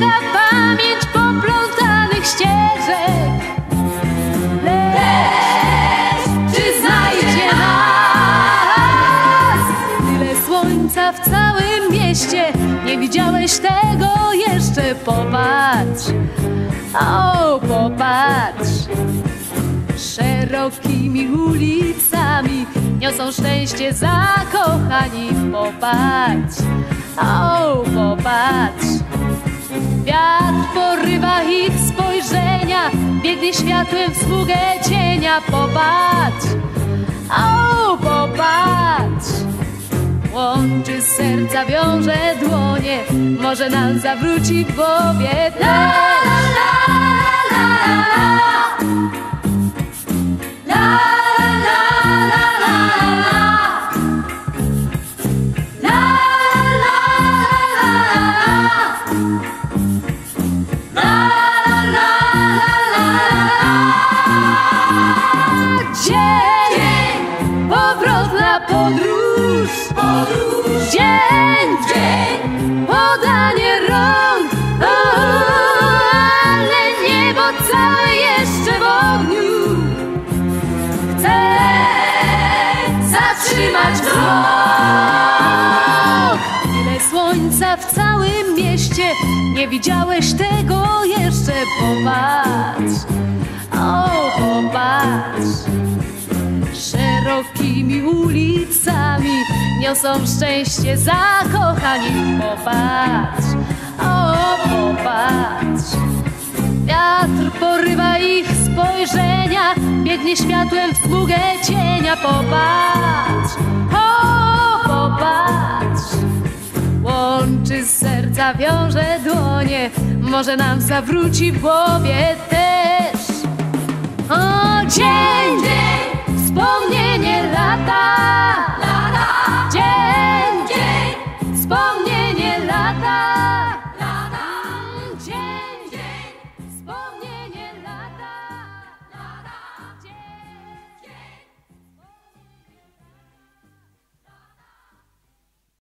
szuka pamięć poplątanych ścieżek. Lecz czy znajdzie nas? Tyle słońca w całym mieście, nie widziałeś tego jeszcze? Popatrz, o popatrz. Szerokimi ulicami niosą szczęście zakochani. Popatrz, o popatrz. Wiatr porywa ich spojrzenia, biegnie światłem w sługę cienia. Popatrz, o popatrz. Łączy serca, wiąże dłonie, może nam zawróci w głowie. La, la, la, la, la, la. Podróż, dzień, podanie rąk, ale niebo całe jeszcze w ogniu chce zatrzymać wzrok. Tyle słońca w całym mieście, nie widziałeś tego jeszcze? Popatrz, o popatrz. Szerokimi ulicami niosą szczęście zakochani. Popatrz, o popatrz. Wiatr porywa ich spojrzenia, biegnie światłem w smugę cienia. Popatrz, o popatrz. Łączy serca, wiąże dłonie, może nam zawróci w głowie też. O dzień, wspomnienie lata, dzień.